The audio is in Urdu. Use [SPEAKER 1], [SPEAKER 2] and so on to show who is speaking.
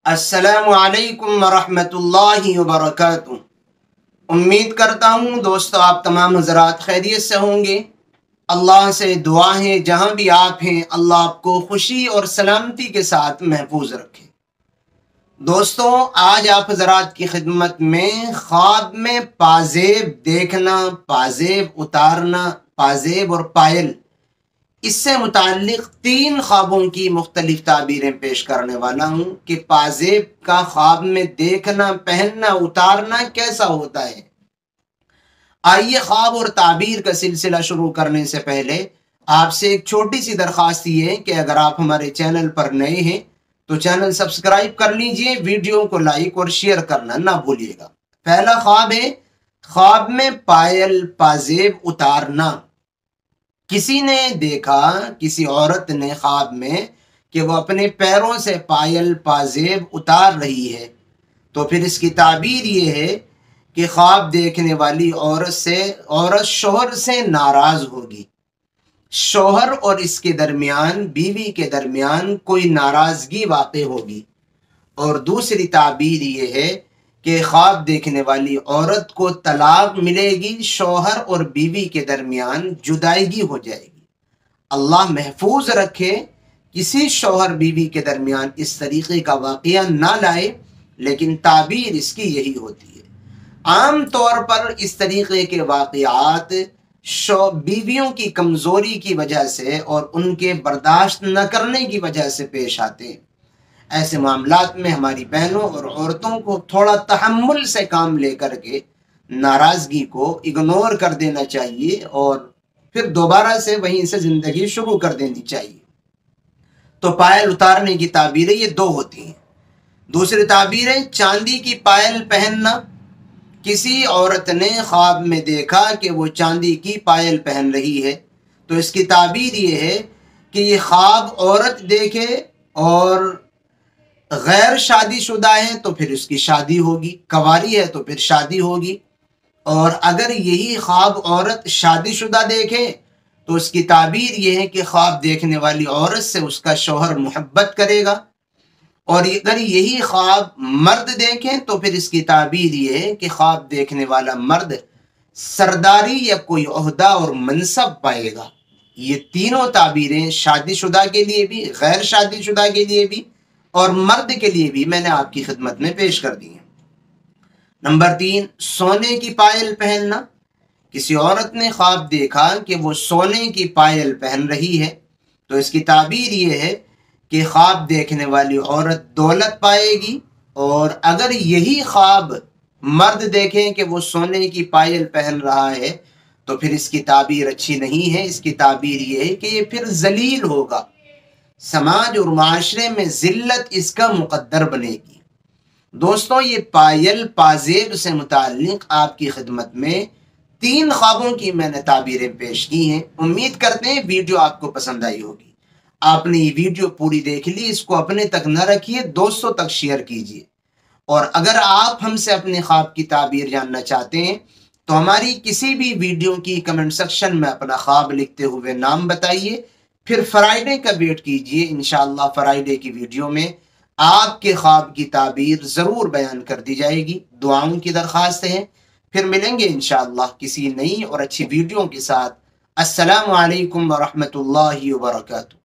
[SPEAKER 1] السلام علیکم ورحمۃ اللہ وبرکاتہ۔ امید کرتا ہوں دوستو آپ تمام حضرات خیریت سے ہوں گے۔ اللہ سے دعا ہے جہاں بھی آپ ہیں اللہ آپ کو خوشی اور سلامتی کے ساتھ محفوظ رکھے۔ دوستو آج آپ حضرات کی خدمت میں خواب میں پازیب دیکھنا، پازیب اتارنا، پازیب اور پائل، اس سے متعلق 3 خوابوں کی مختلف تعبیریں پیش کرنے والا ہوں کہ پازیب کا خواب میں دیکھنا، پہننا، اتارنا کیسا ہوتا ہے۔ آئیے خواب اور تعبیر کا سلسلہ شروع کرنے سے پہلے آپ سے ایک چھوٹی سی درخواست یہ ہے کہ اگر آپ ہمارے چینل پر نئے ہیں تو چینل سبسکرائب کر لیجئے، ویڈیو کو لائک اور شیئر کرنا نہ بھولیے گا۔ پہلا خواب ہے خواب میں پائل پازیب اتارنا۔ کسی نے دیکھا، کسی عورت نے خواب میں کہ وہ اپنے پیروں سے پائل پازیب اتار رہی ہے، تو پھر اس کی تعبیر یہ ہے کہ خواب دیکھنے والی عورت شوہر سے ناراض ہوگی، شوہر اور اس کے درمیان، بیوی کے درمیان کوئی ناراضگی واقع ہوگی۔ اور دوسری تعبیر یہ ہے کہ خواب دیکھنے والی عورت کو طلاق ملے گی، شوہر اور بیوی کے درمیان جدائیگی ہو جائے گی۔ اللہ محفوظ رکھے کسی شوہر بیوی کے درمیان اس طریقے کا واقعہ نہ لائے، لیکن تعبیر اس کی یہی ہوتی ہے۔ عام طور پر اس طریقے کے واقعات بیویوں کی کمزوری کی وجہ سے اور ان کے برداشت نہ کرنے کی وجہ سے پیش آتے ہیں۔ ایسے معاملات میں ہماری بہنوں اور عورتوں کو تھوڑا تحمل سے کام لے کر کے ناراضگی کو اگنور کر دینا چاہیے اور پھر دوبارہ سے وہیں سے زندگی شروع کر دینی چاہیے۔ تو پائل اتارنے کی تعبیریں یہ 2 ہوتی ہیں۔ دوسری تعبیریں چاندی کی پائل پہننا۔ کسی عورت نے خواب میں دیکھا کہ وہ چاندی کی پائل پہن رہی ہے، تو اس کی تعبیر یہ ہے کہ یہ خواب عورت دیکھے اور غیر شادی شدہ ہے تو پھر اس کی شادی ہوگی، کنواری ہے تو پھر شادی ہوگی، اور اگر یہی خواب عورت شادی شدہ دیکھے تو اس کی تعبیر یہ ہے کہ خواب دیکھنے والی عورت سے اس کا شوہر محبت کرے گا، اور اگر یہی خواب مرد دیکھیں تو پھر اس کی تعبیر یہ ہے کہ خواب دیکھنے والا مرد سرداری یا کوئی عہدہ اور منصب پائے گا۔ یہ تینوں تعبیریں شادی شدہ کے لیے بھی، غیر شادی شدہ کے لیے بھی اور مرد کے لیے بھی میں نے آپ کی خدمت میں پیش کر دی ہیں۔ نمبر 3، سونے کی پائل پہننا۔ کسی عورت نے خواب دیکھا کہ وہ سونے کی پائل پہن رہی ہے، تو اس کی تعبیر یہ ہے کہ خواب دیکھنے والی عورت دولت پائے گی، اور اگر یہی خواب مرد دیکھیں کہ وہ سونے کی پائل پہن رہا ہے تو پھر اس کی تعبیر اچھی نہیں ہے۔ اس کی تعبیر یہ ہے کہ یہ پھر ذلیل ہوگا، سماج اور معاشرے میں ذلت اس کا مقدر بنے گی۔ دوستوں یہ پائل پازیب سے متعلق آپ کی خدمت میں 3 خوابوں کی میں نے تعبیریں پیش کی ہیں۔ امید کرتے ہیں ویڈیو آپ کو پسند آئی ہوگی۔ آپ نے یہ ویڈیو پوری دیکھ لی، اس کو اپنے تک نہ رکھیے، دوستوں تک شیئر کیجیے، اور اگر آپ ہم سے اپنے خواب کی تعبیر جاننا چاہتے ہیں تو ہماری کسی بھی ویڈیو کی کمنٹ سیکشن میں اپنا خواب لکھتے ہوئے نام بتائیے، پھر فرائیڈے کا ویٹ کیجیے۔ انشاءاللہ فرائیڈے کی ویڈیو میں آپ کے خواب کی تعبیر ضرور بیان کر دی جائے گی۔ دعاؤں کی درخواست ہے، پھر ملیں گے انشاءاللہ کسی نئی اور اچھی ویڈیو کے ساتھ۔ السلام علیکم ورحمۃ اللہ وبرکاتہ۔